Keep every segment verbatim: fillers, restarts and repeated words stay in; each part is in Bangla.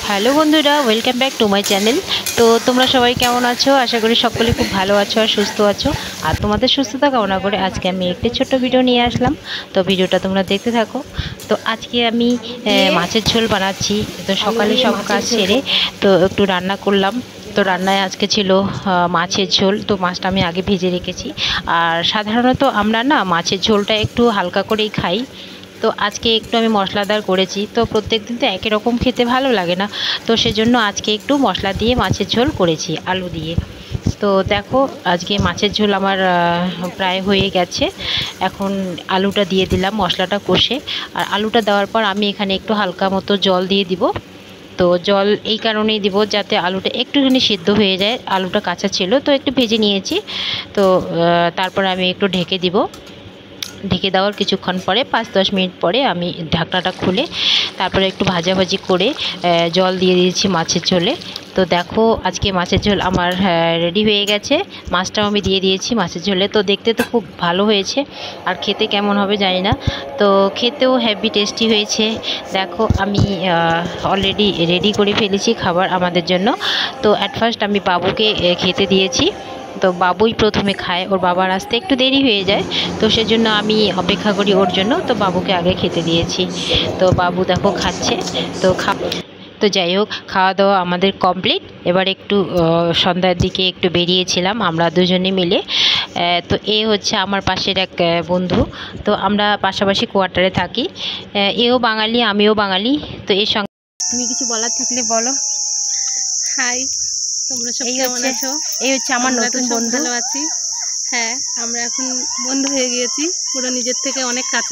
হ্যালো বন্ধুরা, welcome back to my channel. তো তোমরা সবাই কেমন আছো? আশা করি সকলে খুব ভালো আছো আর সুস্থ আছো। আর তোমাদের সুস্থতা কামনা করে আজকে আমি একটি ছোট্ট ভিডিও নিয়ে আসলাম। তো ভিডিওটা তোমরা দেখতে থাকো। তো আজকে আমি মাছের ঝোল বানাচ্ছি। তো সকালে সব কাজ সেরে তো একটু রান্না করলাম। তো রান্নায় আজকে ছিল মাছের ঝোল। তো মাছটা আমি আগে ভেজে রেখেছি। আর সাধারণত আমরা না মাছের ঝোলটা একটু হালকা করেই খাই। তো আজকে একটু আমি মশলাদার করেছি। তো প্রত্যেক দিন তো একই রকম খেতে ভালো লাগে না, তো সেজন্য আজকে একটু মশলা দিয়ে মাছের ঝোল করেছি আলু দিয়ে। তো দেখো আজকে মাছের ঝোল আমার প্রায় হয়ে গেছে। এখন আলুটা দিয়ে দিলাম মশলাটা কষে। আর আলুটা দেওয়ার পর আমি এখানে একটু হালকা মতো জল দিয়ে দিব। তো জল এই কারণেই দিব যাতে আলুটা একটুখানি সিদ্ধ হয়ে যায়। আলুটা কাঁচা ছিল তো একটু ভেজে নিয়েছি। তো তারপর আমি একটু ঢেকে দিব। ঢেকে দেওয়ার কিছুক্ষণ পরে পাঁচ দশ মিনিট পরে আমি ঢাকনাটা খুলে তারপরে একটু ভাজাভাজি করে জল দিয়ে দিয়েছি মাছের ঝোলে। তো দেখো আজকে মাছের ঝোল আমার রেডি হয়ে গেছে। মাছটাও আমি দিয়ে দিয়েছি মাছের ঝোলে। তো দেখতে তো খুব ভালো হয়েছে, আর খেতে কেমন হবে জানি না। তো খেতেও হেভি টেস্টি হয়েছে। দেখো আমি অলরেডি রেডি করে ফেলেছি খাবার আমাদের জন্য। তো অ্যাট ফার্স্ট আমি বাবুকে খেতে দিয়েছি। তো বাবুই প্রথমে খায়, ওর বাবার আসতে একটু দেরি হয়ে যায়, তো সেজন্য আমি অপেক্ষা করি ওর জন্য। তো বাবুকে আগে খেতে দিয়েছি। তো বাবু দেখো খাচ্ছে। তো খা তো যাই হোক, খাওয়া দাওয়া আমাদের কমপ্লিট। এবার একটু সন্ধ্যার দিকে একটু বেরিয়েছিলাম আমরা দুজনে মিলে। তো এ হচ্ছে আমার পাশের এক বন্ধু। তো আমরা পাশাপাশি কোয়ার্টারে থাকি। এও বাঙালি, আমিও বাঙালি। তো এর সঙ্গে তুমি কিছু বলার থাকলে বলো। হাই, তোমরা সব কেমন আছো? এই হচ্ছে আমার নতুন বন্ধু। ভালো আছি। হ্যাঁ, আমরা এখন বন্ধু হয়ে গিয়েছি, পুরো নিজের থেকে অনেক কাছে।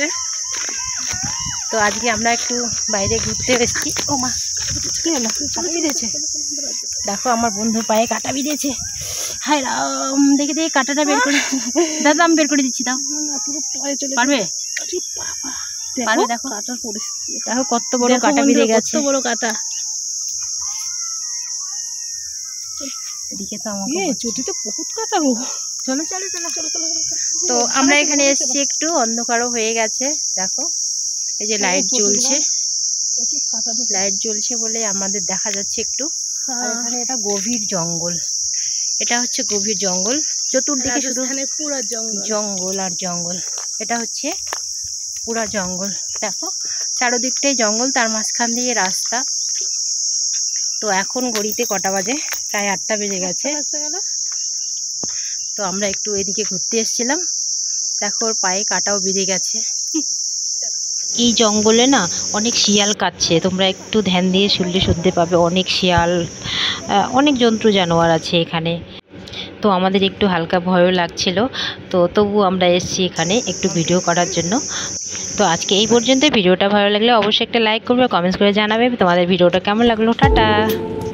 তো আজকে আমরা একটু বাইরে ঘুরতে এসেছি। ও মা, কি হলো? কাটা বিঁধেছে। দেখো আমার বন্ধুর পায়ে কাটা বিঁধেছে। হায় রাম, দেখে দেখে কাটাটা বের করে দাদা আমি বের করে দিচ্ছি। দাও, পারবে? পারবে? দেখো কাটার পরিস্থিতি দেখো, কত বড় কাটা বিঁধে গেছে। কত বড় কাটা। এদিকে তো আমাকে চটিতে বহুত কাটা গো। চলো চলো চলো চলো চলো। তো আমরা এখানে এসেছি, একটু অন্ধকারও হয়ে গেছে। দেখো এই যে লাইট জ্বলছে, লাইট জ্বলছে বলে আমাদের দেখা যাচ্ছে একটু। আর এখানে এটা গভীর জঙ্গল, এটা হচ্ছে গভীর জঙ্গল। চতুর্দিকে শুধু পুরো জঙ্গল জঙ্গল আর জঙ্গল। এটা হচ্ছে পুরা জঙ্গল। দেখো চারদিকটাই জঙ্গল, তার মাঝখান দিয়ে রাস্তা। তো এখন ঘড়িতে কটা বাজে? প্রায় আটটা বেজে গেছে। তো আমরা একটু এদিকে ঘুরতে এসেছিলাম। দেখো ওর পায়ে কাটাও বেঁধে গেছে। এই জঙ্গলে না অনেক শিয়াল কাটছে, তোমরা একটু ধ্যান দিয়ে শুনলে শুনতে পাবে। অনেক শিয়াল, অনেক জন্তু জানোয়ার আছে এখানে। তো আমাদের একটু হালকা ভয়ও লাগছিল। তো তবু আমরা এসেছি এখানে একটু ভিডিও করার জন্য। তো আজকে এই পর্যন্ত। ভিডিওটা ভালো লাগলে অবশ্যই একটা লাইক করবে, কমেন্টস করে জানাবে তোমাদের ভিডিওটা কেমন লাগলো। টাটা।